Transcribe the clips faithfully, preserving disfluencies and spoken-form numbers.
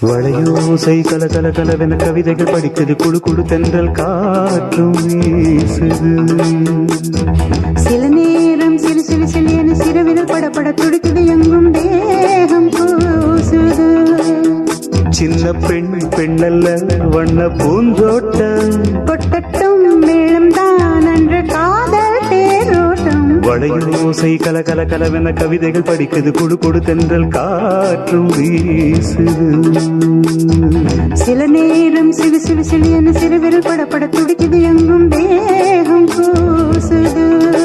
வளையோசை கல கல கலவென கவிதைகள் படிக்குது குழு குழு தென்றல் காற்றும் வீசுது. சில நேரம் சிறு சிறு சிறு என சிறுவிரல் படப்பட துடிக்குது எங்கும் தேகம் கூசுது. சின்ன பெண் பெண்ணல்ல வண்ண பூந்தோட்டம் கொட்டட்டும் மேளம் தான் அன்று காதல் தேரோட்டம். வளையோசை கல கல கலவென கவிதைகள் படிக்குது குழு குழு தென்றல் காற்றும் வீசுது. சில நேரம் சிறு சிறு சிறு என சிறுவிரல் படப்பட துடிக்குது எங்கும் தேகம் கூசுது.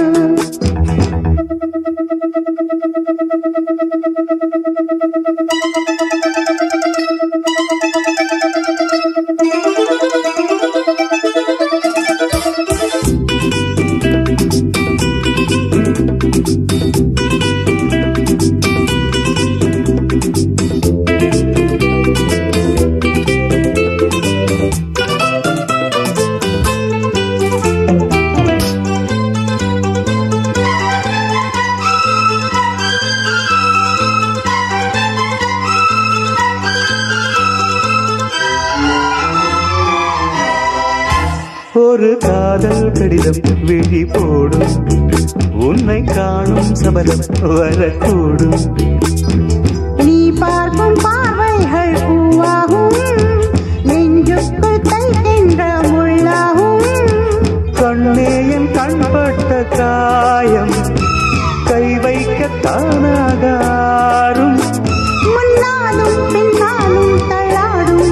ஒரு காதல் கடிதம் விழி போடும் உன்னை காணும் சபதம் வரக்கூடும். நீ பார்க்கும் பார்வைகள் பூவாகும் நெஞ்சுக்குள் தைக்கின்ற முள்ளாகும். கண்ணேயன் கண்பட்ட காயம் கை வைக்க தானாகாரும். முன்னாலும் பின்னாலும் தள்ளாடும்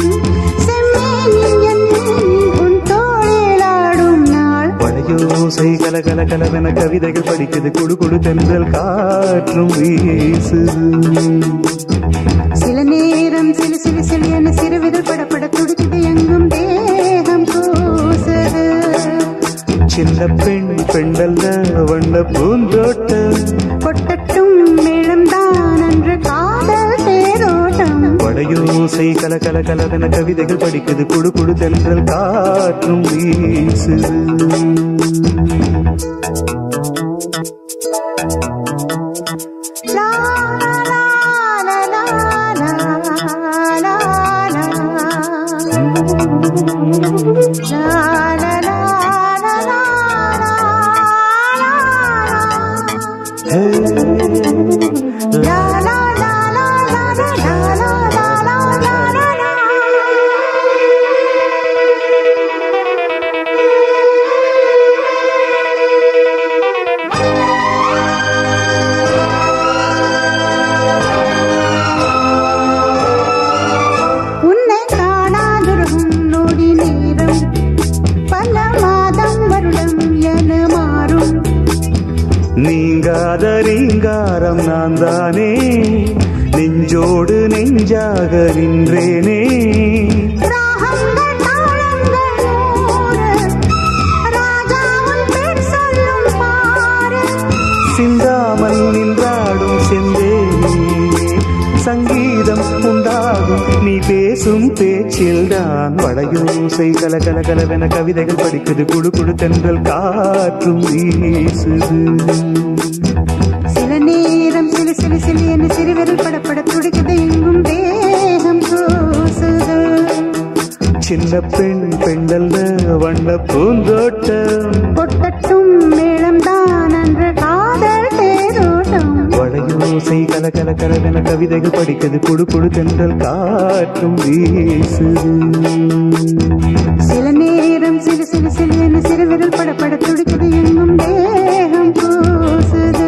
வளையோசை கல கல கலவென கவிதைகள் படிக்குது குழு குழு தென்றல் காற்றும் வீசுது. சில நேரம் சிறு சிறு சிறு என சிறுவிரல் படப்பட துடிக்குது எங்கும் தேகம் கூசுது. சின்ன பெண் பெண்ணல்ல வண்ண பூந்தோட்டம் கொட்டட்டும் மேளம் தான் அன்று காதல் தேரோட்டம். வளையோசை கல கல கலவென கவிதைகள் படிக்குது குழு குழு தென்றல் காற்றும் வீசுது. நீங்காத ரீங்காரம் நான் தானே நெஞ்சோடு நெஞ்சாக நின்றேனே. சிந்தாமல் நின்றாடும் செந்தேனே சங்கீதம் உண்டாகும் நீ பேசும் பேச்சில்தான். வளையோசை கல கல கலவென கவிதைகள் படிக்குது குழு குழு தென்றல் காற்றும் வீசுது. சில நேரம் சிறு சிறு சிறு என சிறுவிரல் படப்பட துடிக்குது எங்கும் தேகம் கூசுது. சின்ன பெண் பெண்ணல்ல வண்ண பூந்தோட்டம் கொட்டட்டும் மேளம் தான் அன்று காதல் தேரோட்டம். வளையோசை கல கல கலவென கவிதைகள் படிக்குது குழு குழு தென்றல் காற்றும் வீசுது. சில நேரம் சிறு சிறு சிறு என சிறுவிரல் படப்பட துடிக்குது எங்கும் தேகம் கூசுது.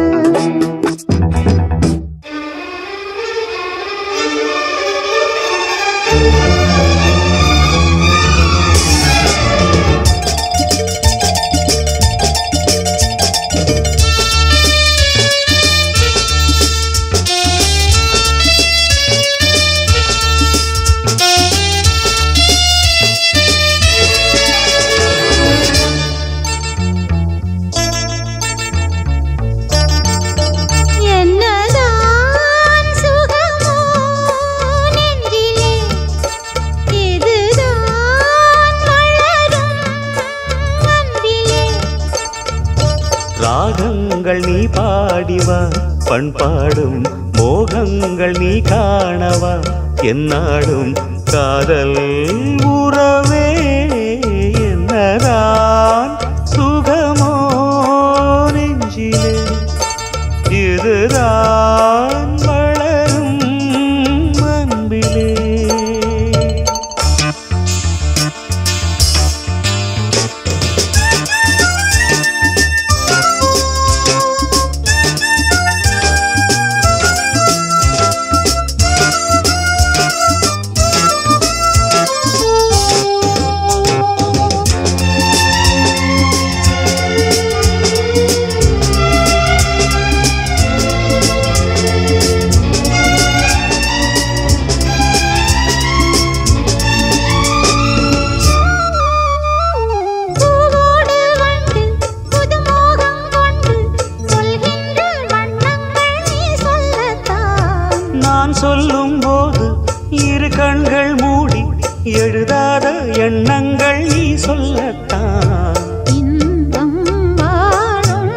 ராகங்கள் நீ பாடிவா பண்பாடும் மோகங்கள் நீ காணவா என்னாலும் காதல் உறவே என்னதான் சுகமோ நெஞ்சிலே இதுதான் வளரும் அன்பிலே. சொல்லும் போது இரு கண்கள் மூடி எழுதாத எண்ணங்கள் நீ சொல்லத்தான். இன்பம் வாழும்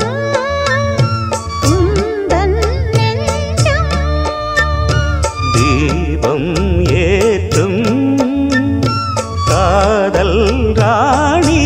உந்தன் நெஞ்சம் தீபம் ஏற்றும் காதல் ராணி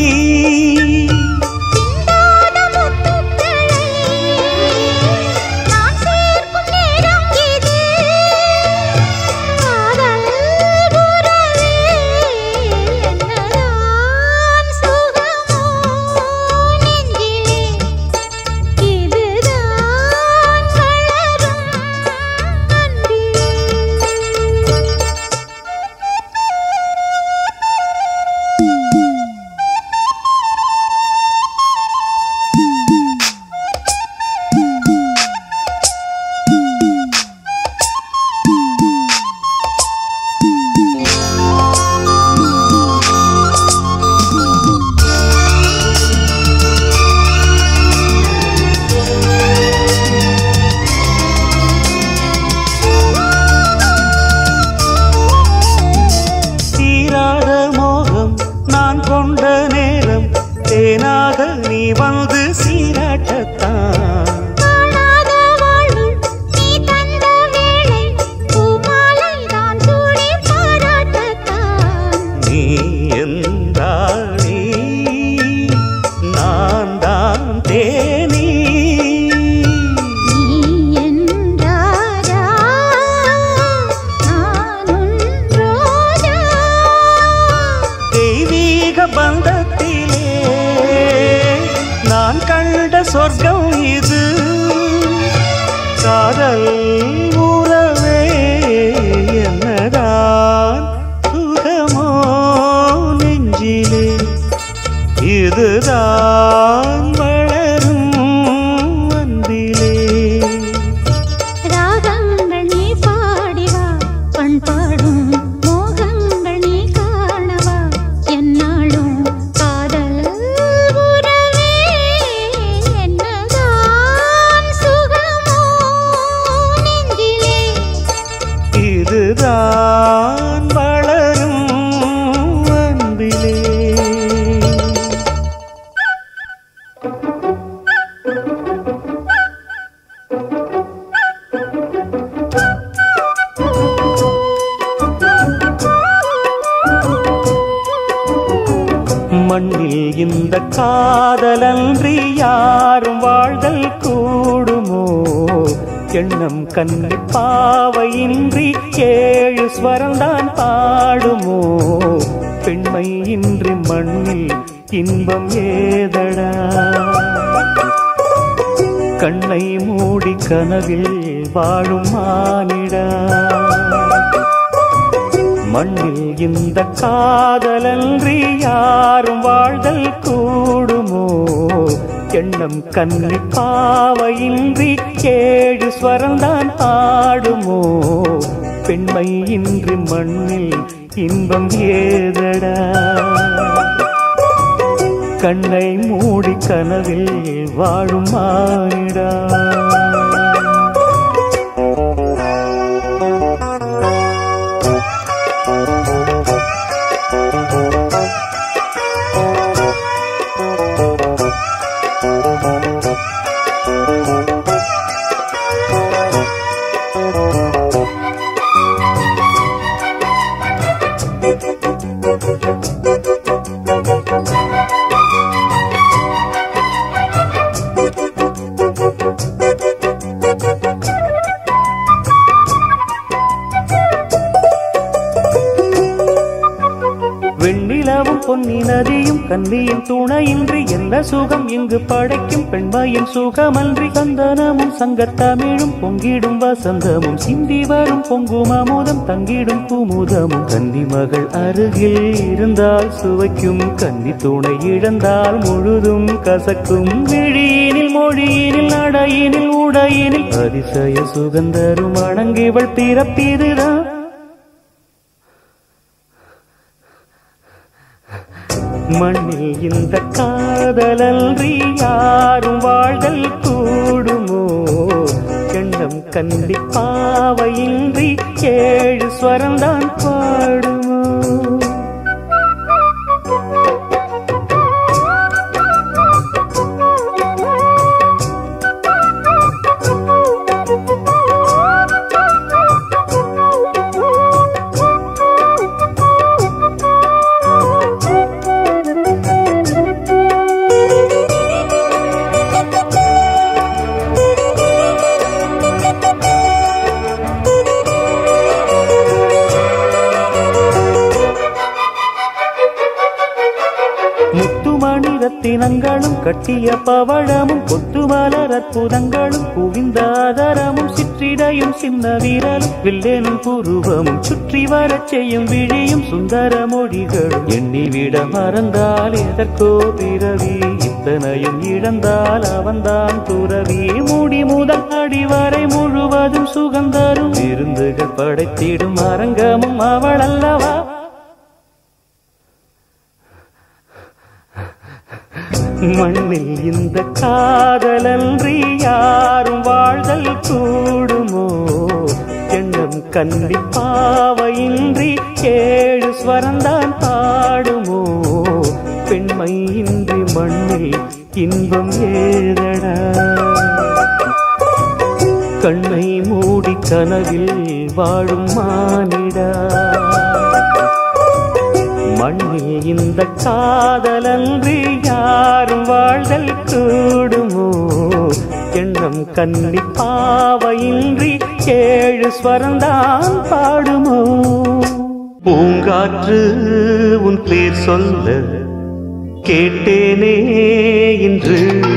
கொண்ட நேரம் தேனாக நீ வந்து சீராட்டத்தான். காணாத வாழ்வு நீ தந்த வேளை பூமாலை தான் சூடி பாராட்டத்தான். நீ எந்தானி நான் தான் தேனி நீ என்றாரா நானும் ரோஜா. தெய்வீக பந்தத்திலே நான் கண்ட சொர்க்கம் இது காதல் உறவே என்னதான் சுகமோ நெஞ்சிலே இதுதான் வளரும் அன்பிலே. ராகங்கள் நீ பாடிவா பண்பாடும் மோகங்கள் நீ காணவா என்னாலும் காதல் உறவே என்னதான் சுகமோ நெஞ்சிலே இதுதான் வளரும் அன்பிலே. மண்ணில் இந்த காதலன்றி யாரும் வாழ்தல் கூடுமோ எண்ணம் கண்ணி பாவையின்றி ஏழு ஸ்வரம்தான் பாடுமோ பெண்மை இன்றி மண்ணில் இன்பம் ஏதடா கண்ணை மூடி கனவில் வாழும் மானிடா மண்ணில் இந்த காதலன்றி யாரும் வாழ்தல் கூடுமோ எண்ணம் கண்ணி பாவையின்றி ஏழு ஸ்வரம்தான் ஆடுமோ பெண்மை இன்றி மண்ணில் இன்பம் ஏதடா கண்ணை மூடி கனவில் வாழும் மானிடா. கன்னியின் துணையின்றி என்ன சுகம் இங்கு படைக்கும் பெண்மையின் சுகமன்றி சந்தனமும் சங்கத்தமிழும் பொங்கிடும் வசந்தமும் சிந்தி வரும் பொங்கும் அமுதம் தங்கிடும் குமுதமும் கன்னி மகள் அருகில் இருந்தால் சுவைக்கும் கன்னி துணை இழந்தால் முழுதும் கசக்கும் விழியினில் மொழியினில் நடையினில் உடையினில் அதிசய சுகந்தரும் அணங்கிவள் பிறப்பிதுதான் மண்ணில் இந்த காதலன்றி யாரும் வாழ்தல் கூடுமோ எண்ணம் கண்டி பாவையின்றி ஏழு ஸ்வரம்தான் பாடுமோ ரத்தினங்களும் கட்டிய பவழமும் கொத்துமலர் அற்புதங்களும் குவிந்தாதரமும் சிற்றிடையும் சின்ன வீரலும் வில்லேனும் புருவமும் சுற்றி வரச் செய்யும் விழியும் சுந்தர மொழிகளும் எண்ணிவிட மறந்தால் எதற்கோ பிறவி இத்தனையும் இழந்தால் அவன்தான் துறவி மூடி முதல் அடிவரை முழுவதும் சுகந்தரும் விருந்துகள் படைத்திடும் அரங்கமும் அவள் அல்லவா மண்ணில் இந்த காதலன்றி யாரும் வாழ்தல் கூடுமோ எண்ணம் கண்டி பாவையின்றி ஏழு ஸ்வரந்தான் பாடுமோ பெண்மை இன்றி மண்ணில் இன்பம் ஏதடா கண்ணை மூடி கனவில் வாழும் மானிடா மண்ணில் இந்த காதலன்றி யாரும் வாழ்தல் கூடுமோ எண்ணம் கன்னி பாவையின்றி ஏழு ஸ்வரந்தான் பாடுமோ பூங்காற்று உன் பேர் சொல்ல கேட்டேனே இன்று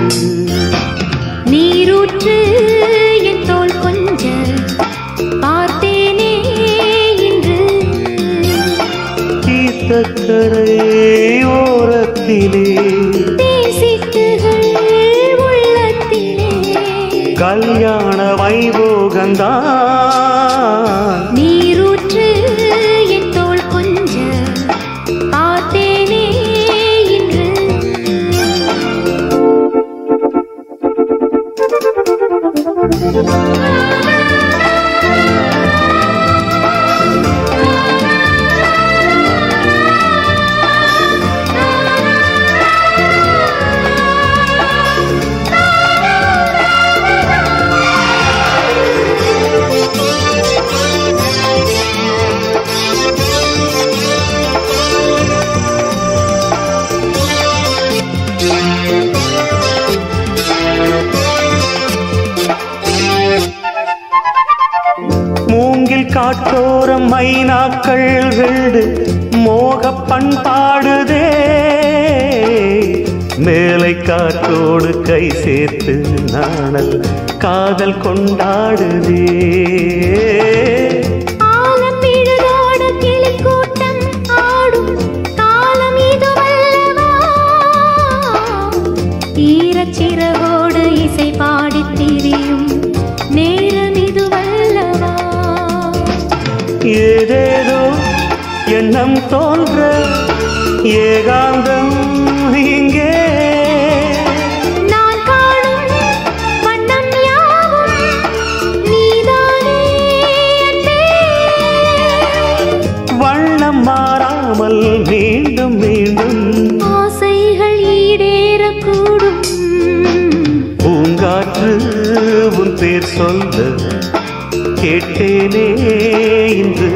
நீரூற்று என் தோள் கொஞ்ச பார்த்தேனே இன்று தீர்த்தக்கரை ஓரத்திலே தேசித்துகள் உள்ளத்திலே கல்யாண வைபோகந்தான் நீரூற்று என் தோள் கொஞ்ச பார்த்தேனே இன்று மூங்கில் காட்டோரம் மைனாக்கள் வீடு மோக பண்பாடுதே மேலை காற்றோடு கை சேர்த்து நாணல் காதல் கொண்டாடுதே சிறகோடு இசை பாடி திரியும் நேரம் இதுவல்லவா ஏதேதோ எண்ணம் தோன்ற ஏகாந்தம் இங்கே நான் காணும் வண்ணம் யாவும் நீதானே வண்ணம் மாறாமல் மீண்டும் மீண்டும் ஆசைகள் ஈடேறக்கூடும் பூங்காற்று உன் பேர் சொல்ல கேட்டேனே இன்று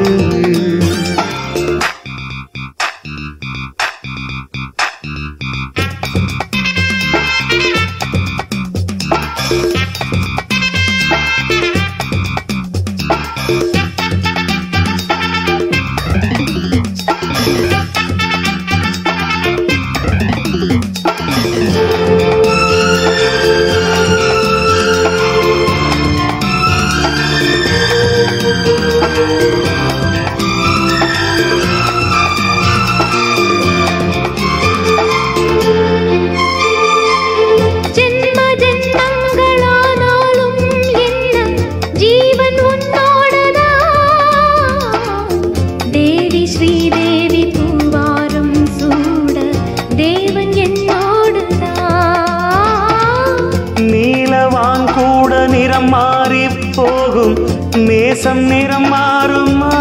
இடம் மாறி போகும் நேசம் நிறம் மாறுமா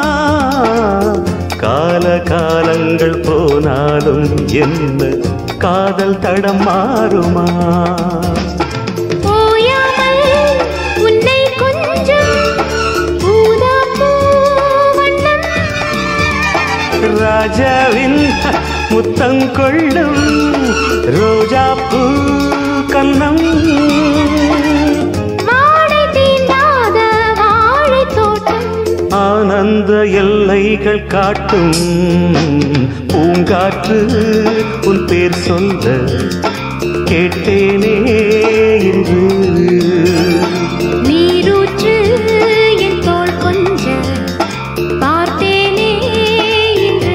கால காலங்கள் போனாலும் என்ன காதல் தடம் மாறுமா ராஜாவின் முத்தங்கொள்ளும் ரோஜா பூ கண்ணம் வாழை தீண்டாத வாழை தோட்டம் ஆனந்த எல்லைகள் காட்டும் பூங்காற்று உன் பேர் சொல்ல கேட்டேனே இன்று நீரூற்று என் தோள் கொஞ்ச பார்த்தேனே இன்று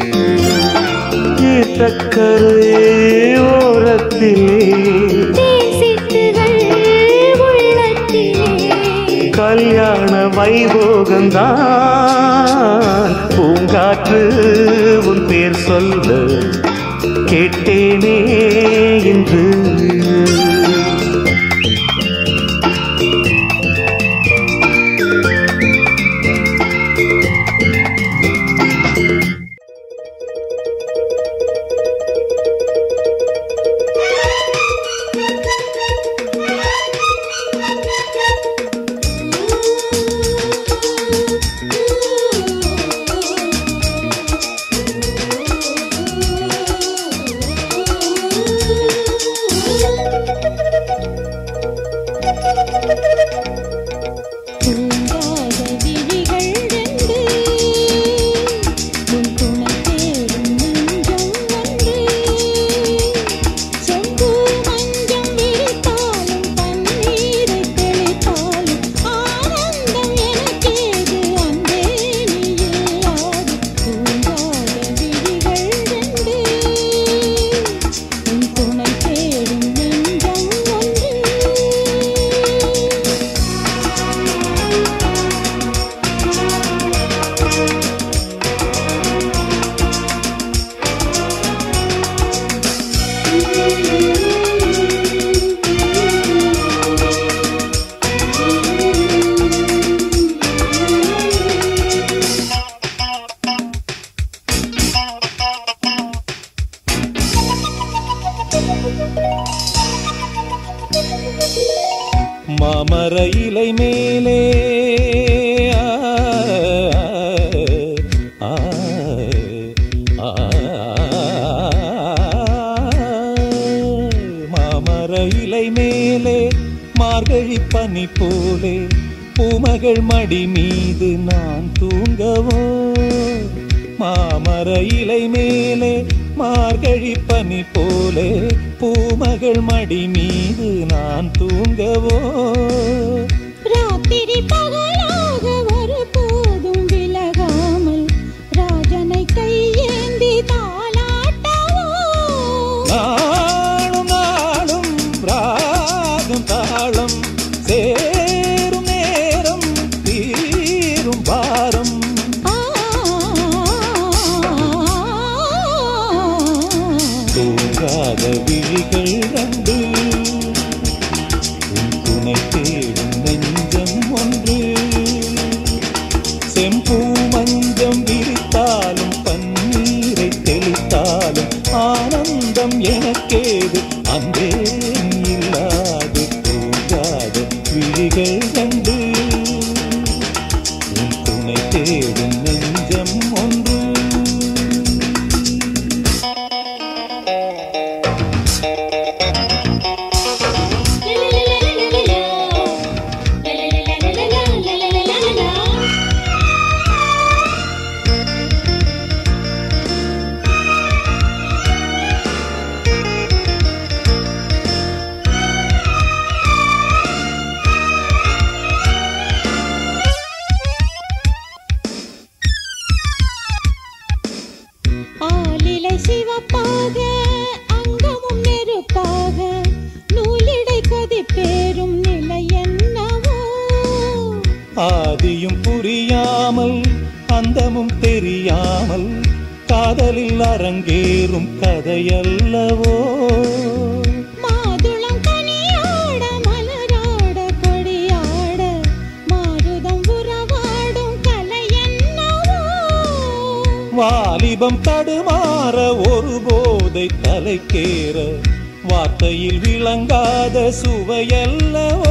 தக்கரே ஓரத்திலே தேசிட்டுகள் உள்ளத்திலே கல்யாண வைபோகந்தான் பூங்காற்று உன் பேர் சொல்ல கேட்டேனே இன்று மாமர இலை மேலே மாமர இலை மேலே மார்கழி பனி போலே பூமகள் மடி மீது நான் தூங்கவோ மாமர இலை மேலே மார்கழி பனி போலே பூமகள் மடி மீது நான் தூங்கவோ ராத்திரி பகலாக ஒரு போதும் விலகாமல் ராஜனை கையேந்தி தாலாட்டவோ நாளும் நாளும் ராகம் தாளம் சேரும் நேரம் தீரும் பாரம் தூங்காத விழிகள் கண்டு உன் துணை தேடும் நெஞ்சம் ஒன்று செம்பூ மஞ்சம் விரித்தாலும் பன்னீரை தெளித்தாலும் ஆனந்தம் எனக்கேது அன்பே இல்லாது தூங்காத விழிகள் கண்டு உன் துணை தேடும் நெஞ்சம் ஒன்று ஆலிலை சிவப்பாக அங்கமும் நெருப்பாக நூலிடை கொதிப்பேறும் நிலை என்னவோ ஆதியும் புரியாமல் அந்தமும் தெரியாமல் காதலில் அரங்கேறும் கதையல்லவோ மாதுளம் கனியாட மலராட கொடி வாலிபம் தடுமாற ஒரு போதை தலைக்கேற வார்த்தையில் விளங்காத சுவையல்லவோ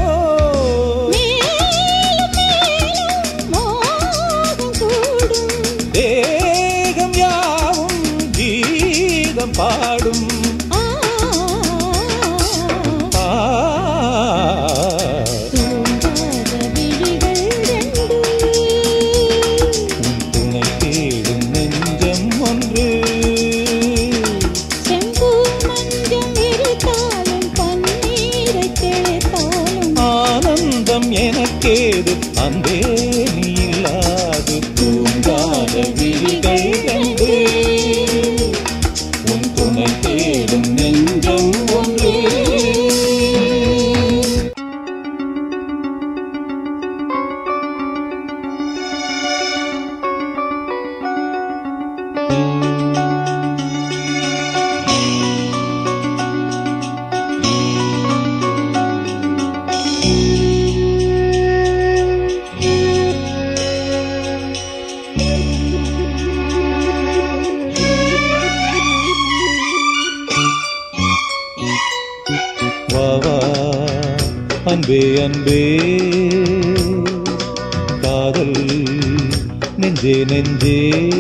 தேகம் யாவும் கீதம் பாடும் துணை தேடும் நெஞ்சம் ஒன்று ஆனந்தம் எனக்கேது அன்பே நீ இல்லாது தூங்காத விழிகள் கண்டு உன் துணை தேடும் நெஞ்சம் ஒன்று அன்பே அன்பே காதல் நெஞ்சே நெஞ்சே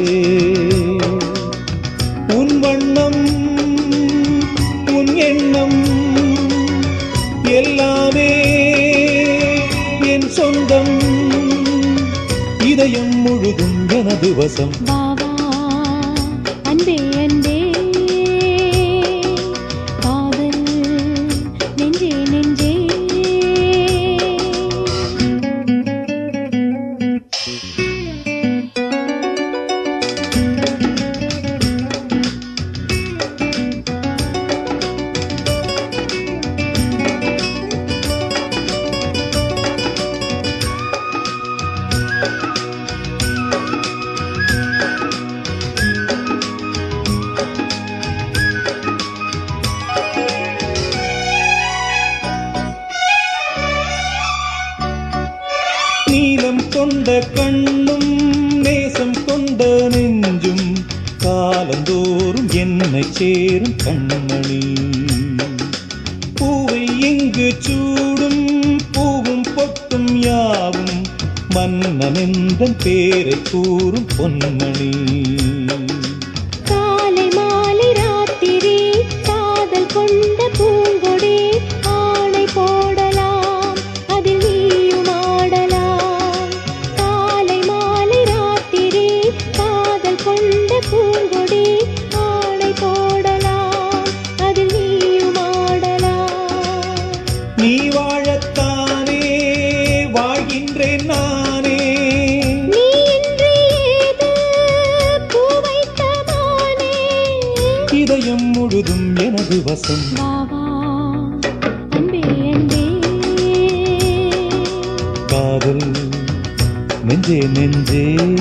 உன் வண்ணம் உன் எண்ணம் எல்லாமே என் சொந்தம் இதயம் முழுதும் எனது வசம் வாவா அன்பே அன்பே காதல் நெஞ்சே நெஞ்சே நீலம் கொண்ட கண்ணும் நேசம் கொண்ட நெஞ்சும் காலந்தோறும் என்னை சேரும் கண்மணி பூவை இங்கு சூடும் பூவும் பொட்டும் யாவும் மன்னனெந்தன் பேரை கூறும் பொன்மணி காலை மாலை ராத்திரி காதல் கொண்ட பூங்கொடி ஆணை போடலாம் அதில் நீயும் ஆடலாம் காலை மாலை ராத்திரி காதல் கொண்ட பூங்கொடி ஆணை போடலாம் அதில் நீயும் ஆடலாம் நீ வாழத்தானே வாழ்கின்றேன் நானே நீ இன்றி ஏது பூ வைத்த மானே இதயம் முழுதும் எனது வசம் வாவா அன்பே அன்பே காதல் நெஞ்சே நெஞ்சே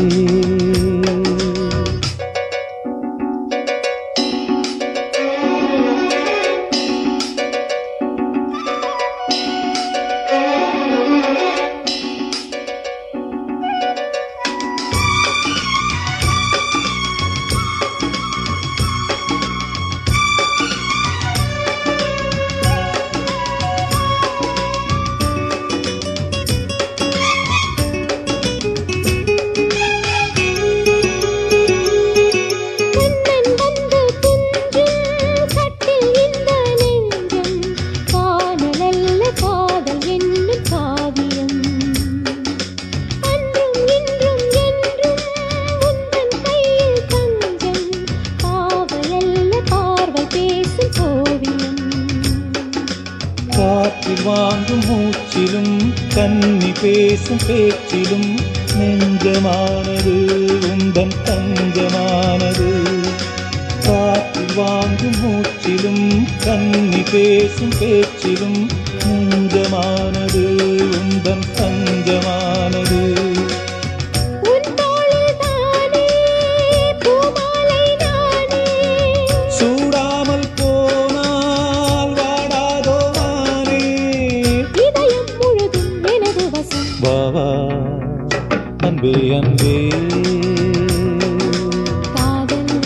மன்னன் வந்து துஞ்சும் கட்டில் இந்த நெஞ்சம் காணலல்ல காதல் என்னும் காவியம் அன்றும் இன்றும் என்றும் உந்தன் கையில் தஞ்சம் காவலல்ல பார்வை பேசும் கோவியம் காற்றில் வாங்கும் மூச்சிலும் கன்னி பேசும் பேச்சிலும் நெஞ்சமானது உந்தன் தஞ்சமானது காற்றில் வாங்கும் மூச்சிலும் கன்னி பேசும் பேச்சிலும் நெஞ்சமானது உந்தன் தஞ்சமானது உன் தோளில் தானே பூமாலை நானே சூடாமல் போனால் வாடாதோ மானே இதயம் முழுதும் எனது வசம் வாவா அன்பே அன்பே காதல்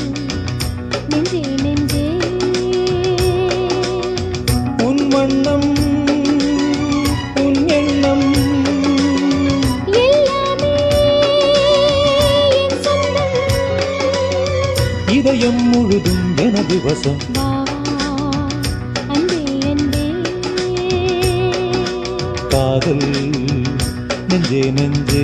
முழுதும் எனது வசம். வா அன்பே அன்பே காதல் நெஞ்சே நெஞ்சே.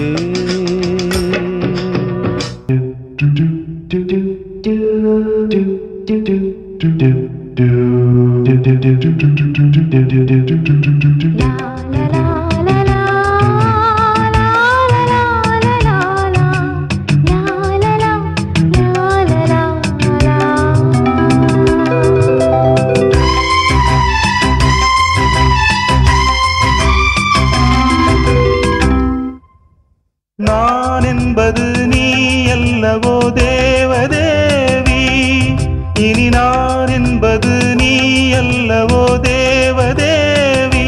நான் என்பது நீ அல்லவோ தேவதேவி, இனி நான் என்பது நீ அல்லவோ தேவதேவி.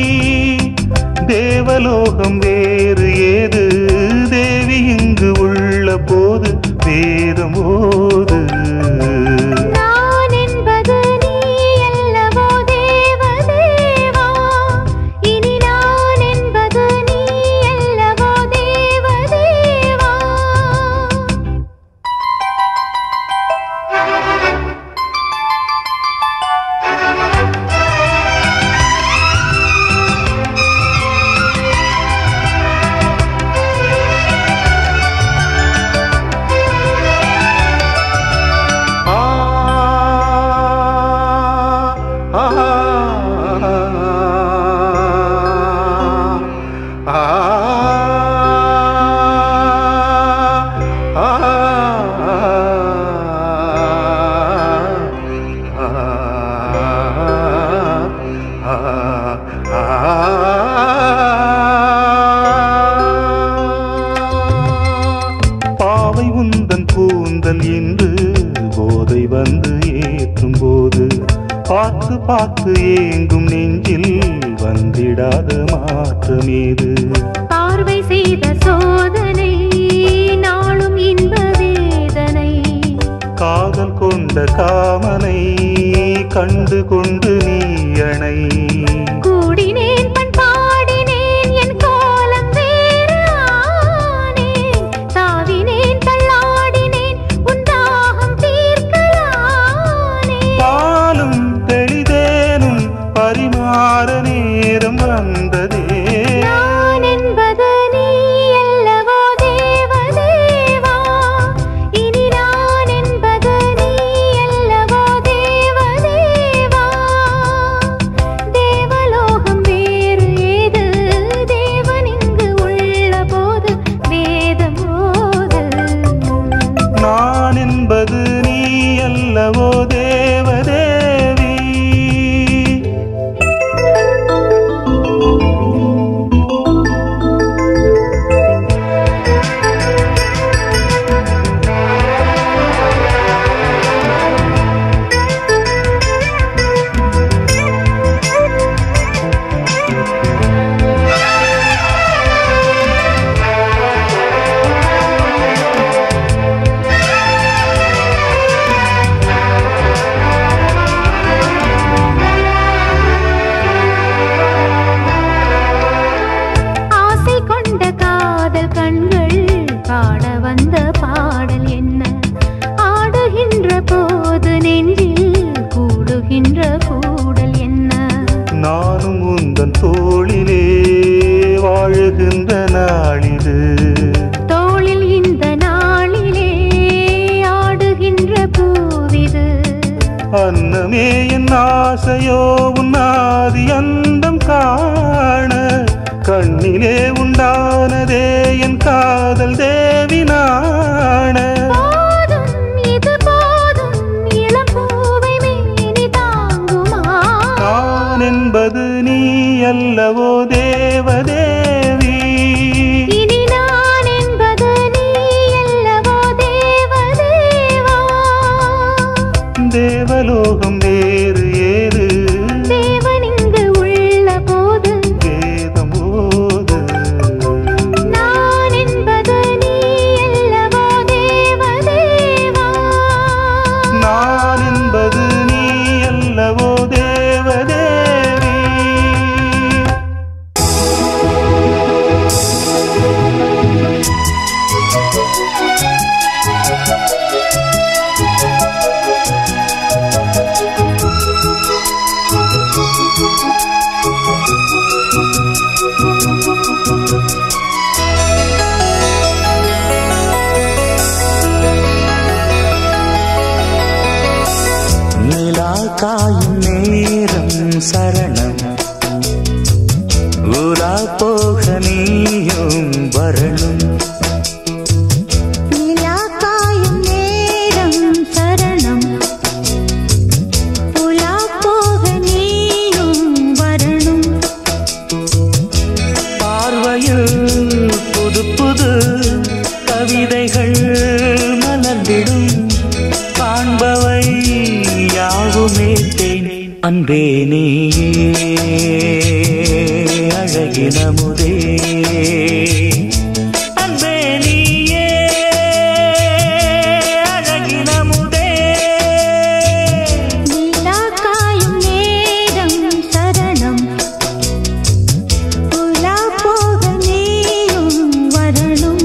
தேவலோகம் வேறு ஏது தேவி, இங்கு உள்ள போது வேதம் ஓது. பாவை உந்தன் கூந்தல் என்று போதை வந்து ஏற்றும் போது பார்த்து பார்த்து ஏங்கும் நெஞ்சில் வந்திடாத மாற்றமேது. பார்வை செய்த சோதனை நாளும் இன்ப வேதனை, காதல் கொண்ட காமனை கண்டு கொண்டு நீ அணை. கூடினேன் பண் பாடினேன் என் கோலம் வேறு ஆனேன், தாவினேன் தள்ளாடினேன் உன் தாகம் தீர்க்கலானே. பாலும் தெளிதேனும் பரிமாற நேரம் வந்ததே. நான் என்பது நீ அல்லவோ தேவதேவா, இனி நான் என்பது நீ அல்லவோ தேவதேவா. தேவலோகம் வேறு ஏது தேவன் இங்கு உள்ள போது வேதம் ஓது. நான் என்பது நீ அல்லவோ தேவதேவி. ஆசை கொண்ட காதல் கண்கள் பாட வந்த பாடல் என்ன, ஆடுகின்ற போது நெஞ்சில் கூடுகின்ற கூடல் என்ன. நானும் உந்தன் தோளிலே வாழுகின்ற நாளிது, தோளில் இந்த நாளிலே ஆடுகின்ற பூவிது. அன்னமே என் ஆசையோ உன்னாதி அந்தம் காண, கண்ணிலே உண்டானதே என் காதல் தேவி நாண. போதும் இது போதும் இளம் பூவை மேனி தாங்குமா. நான் என்பது நீ அல்லவோ தேவதேவி, இனி நான் என்பது நீ அல்லவோ தேவதேவா. தேவலோகம் வேறு ஏது தேவன் இங்கு உள்ள போது வேதம் ஓது. நான் என்பது நீ அல்லவோ தேவதேவா. நான் என்பது நீ அல்லவோ தேவதேவி. காயும் நேரம் சரணம் ஊரா போக நீயும் வரணும் நிலா காயும் நேரம் சரணம் உலா போக நீயும் வரணும் பார்வையில் புது புது கவிதைகள் மலர்ந்திடும் காண்பவை யாவுமே தேன் அன்பே நீயே அழகினமுதே அன்பே நீயே அழகினமுதே நிலா காயும் நேரம் சரணம் உலா போக நீயும் வரணும்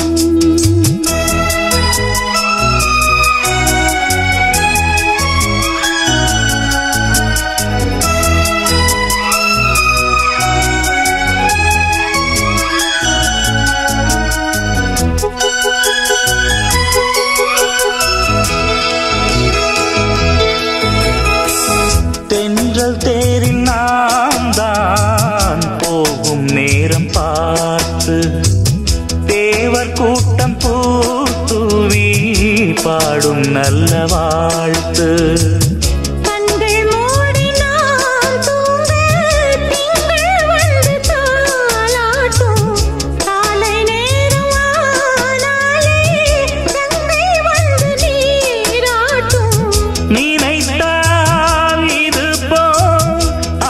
தென்றல் தேரில் நாம் தான் போகும் நேரம் பார்த்து தேவர் கூட்டம் பூத்துவி பாடும் நல்ல வாழ்த்து கண்கள் மூடினால் தூங்க திங்கள் வந்து தாலாட்டும் காலை நேரம் ஆனாலே கங்கை வந்து நீராட்டும் நினைத்தால் இது போல்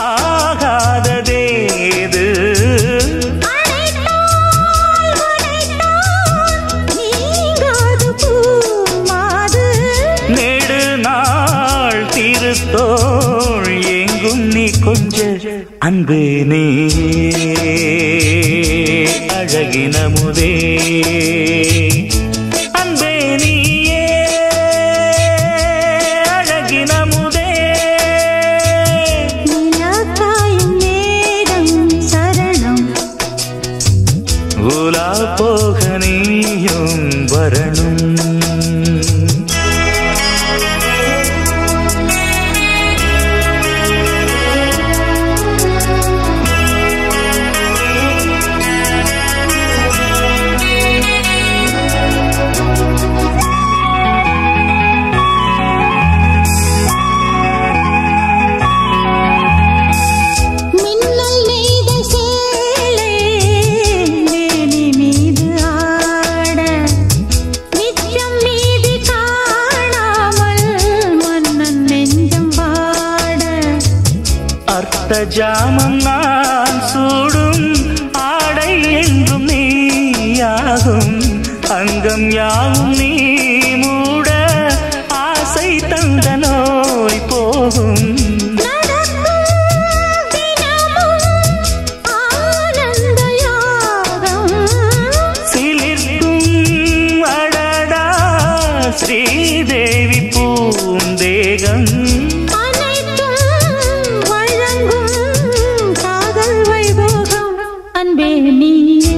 ஆகாததேது அழைத்தால் உரைத்தால் நீங்காது பூமாது நெடு நாள் திருத்தோள் எங்கும் நீ கொஞ்ச அன்பு நீ அழகினமுதே அன்பே நீயே அழகினமுதே நிலா காயும் நேரம் சரணம் உலா போக நீயும் வரணும் மின்னல் நெய்த சேலை மேனி மீது ஆட நிச்சம் மீதி காணாமல் மன்னன் நெஞ்சம் பாட அர்த்த ஜாமம் நான் சூடும் ஆடை என்றும் நீயாகும் அங்கம் யாவும் நீ மூட ஆசை தந்த நோய் போகும் நடக்கும் தினமும் ஆனந்த யாகம் சிலிர்க்கும் அடடா ஸ்ரீதேவி பூந்தேகம் அனைத்தும் வழங்கும் காதல் வைபோகம் அன்பே நீயே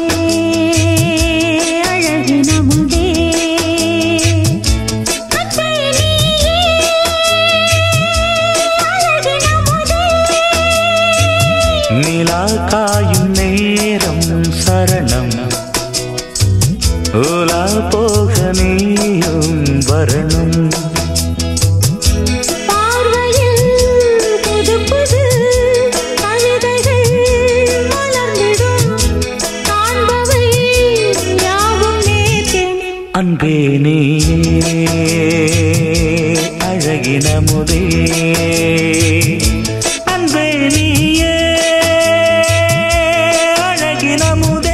அழகினமுதே அன்பே நீயே அழகினமுதே நிலா காயும் நேரம் சரணம் உலா போக நீயும் வரணும் பார்வையில் புது புது கவிதைகள் மலர்ந்திடும் காண்பவை யாவும் நேற்றே அன்பே நீயே அழகினமுதே அன்பே நீயே அழகினமுதே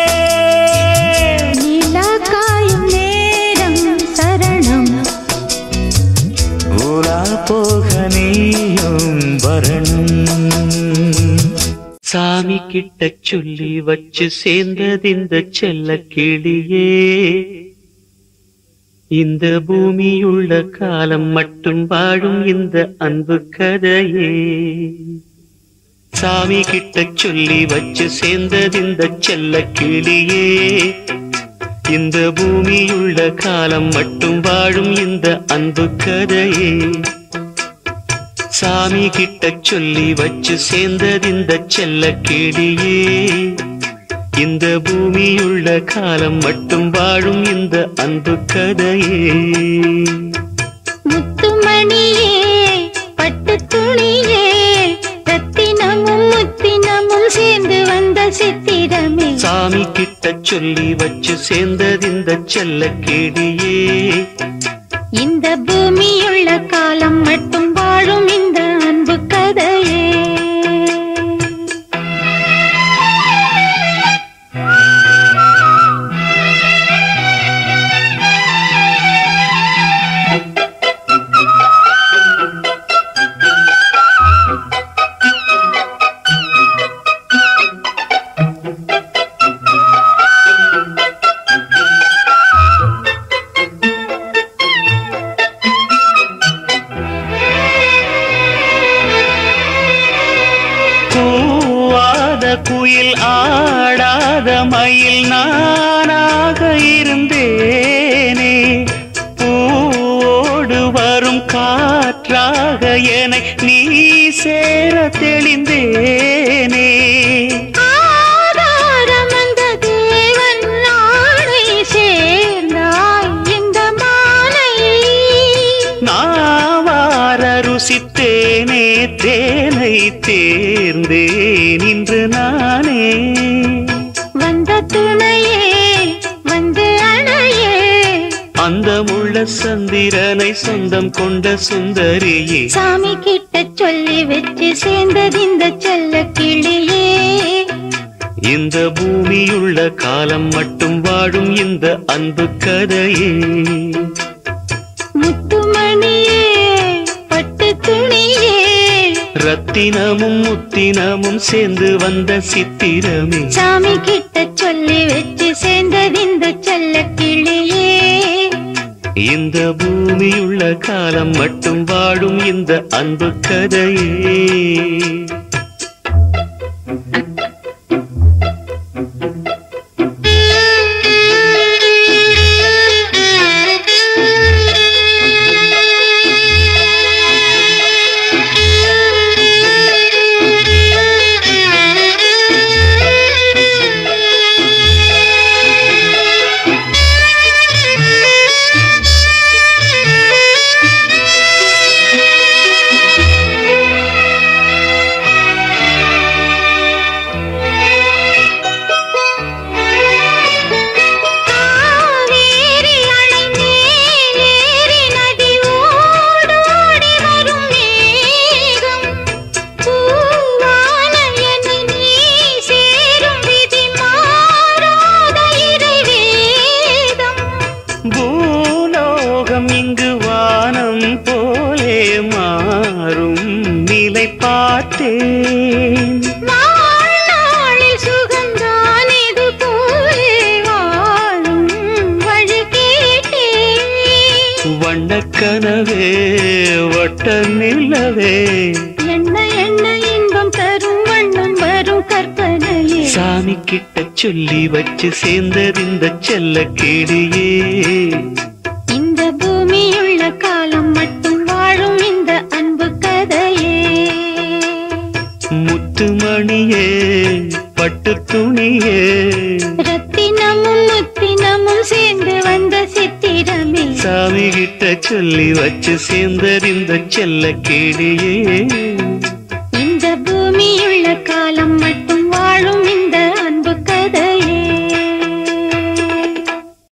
நிலா காயும் நேரம் சரணம் ஊரா போக நீயும் வரணும் சாமி கிட்ட சொல்லி வச்சு சேர்ந்தது இந்த செல்ல கிளியே இந்த பூமியுள்ள காலம் மட்டும் வாழும் இந்த அன்பு கதையே சாமி கிட்ட சொல்லி வச்சு சேர்ந்தது இந்த செல்ல கிளியே இந்த பூமியுள்ள காலம் மட்டும் வாழும் இந்த அன்பு கதையே சாமி கிட்ட சொல்லி வச்சு சேர்ந்தது இந்த செல்ல கிளியே. இந்த பூமியுள்ள காலம் மட்டும் வாழும் இந்த அன்பு கதையே. முத்துமணியே பட்டு துணியே ரத்தினமும் முத்தினமும் சேர்ந்து வந்த சித்திரமே. சாமி கிட்ட சொல்லி வச்சு சேர்ந்தது இந்த செல்ல கிளியே. இந்த பூமியுள்ள காலம் மட்டும் வாழும் இந்த அன்பு கதையே. குயில் ஆடாத மயில் நானாக இருந்தேனே. பூவோடு வரும் காற்றாக என நீ சேர தெளிந்தேனே. ஆதாரம் அந்த தேவன் நாளை சேர்ந்தாய் இந்த மாலை. நாவார ருசித்தேனே தேனை தேர்ந்தேன் இன்று நானே. வந்த துணையே வந்து அணையே அந்த முள்ள சந்திரனை சொந்தம் கொண்ட சுந்தரியே. சாமி கிட்ட சொல்லி வச்சு சேர்ந்தது இந்த செல்ல கிளியே. இந்த பூமியுள்ள காலம் மட்டும் வாழும் இந்த அன்பு கதையே. முத்துமணியே பட்டு துணியே ரத்தினமும் முத்தினமும் சேர்ந்து வந்த சித்திரமே. சாமி கிட்ட சொல்லி வச்சு சேர்ந்தது இந்த செல்ல கிளியே. இந்த பூமியுள்ள காலம் மட்டும் வாழும் இந்த அன்பு கதையே. இங்கு வானம் போலே மாறும் நிலை பார்த்தேன். நாளில் சுகந்தான் இது போலே வாழும் வழி கேட்டேன். வண்ணக்கனவே வட்ட நிலவே என்ன என்ன இன்பம் தரும் வண்ணம் வரும் கற்பனையே. சாமி கிட்ட சொல்லி வச்சு சேர்ந்தது இந்த செல்ல கிளியே. இந்த பூமியுள்ள காலம் மட்டும் வாழும் இந்த அன்பு கதையே. முத்துமணியே பட்டு துணியே ரத்தினமும் முத்தினமும் சேர்ந்து வந்த சித்திரமே. சாமி கிட்ட சொல்லி வச்சு சேர்ந்தது இந்த செல்ல கிளியே. இந்த பூமியுள்ள